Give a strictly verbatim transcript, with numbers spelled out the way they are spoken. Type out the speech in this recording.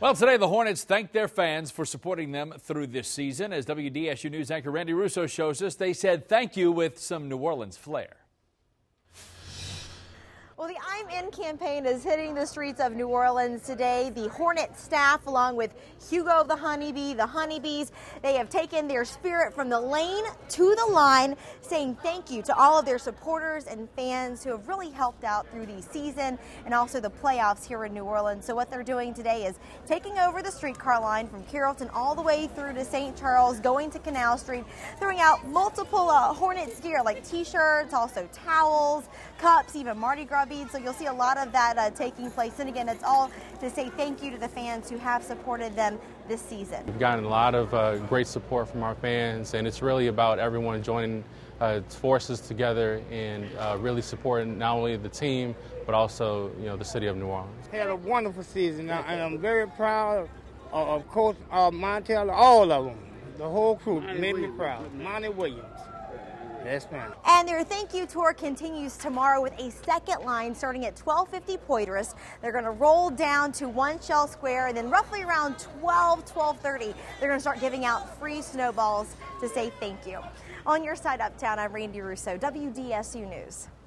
Well, today the Hornets thanked their fans for supporting them through this season. As W D S U News anchor Randy Russo shows us, they said thank you with some New Orleans flair. Well, the I'm In campaign is hitting the streets of New Orleans today. The Hornet staff, along with Hugo the Honeybee, the Honeybees, they have taken their spirit from the lane to the line, saying thank you to all of their supporters and fans who have really helped out through the season and also the playoffs here in New Orleans. So what they're doing today is taking over the streetcar line from Carrollton all the way through to Saint Charles, going to Canal Street, throwing out multiple uh, Hornets gear like t-shirts, also towels, cups, even Mardi Gras beads. So you'll see a lot of that uh, taking place. And again, it's all to say thank you to the fans who have supported them this season. We've gotten a lot of uh, great support from our fans, and it's really about everyone joining uh, forces together and uh, really supporting not only the team, but also, you know, the city of New Orleans. Had a wonderful season, and I'm very proud of, of Coach uh, Montel, all of them. The whole crew made me proud. Monty Williams. Yes, ma'am. And their thank you tour continues tomorrow with a second line starting at twelve fifty Poitras. They're going to roll down to One Shell Square, and then roughly around twelve, twelve thirty, they're going to start giving out free snowballs to say thank you. On your side uptown, I'm Randy Russo, W D S U News.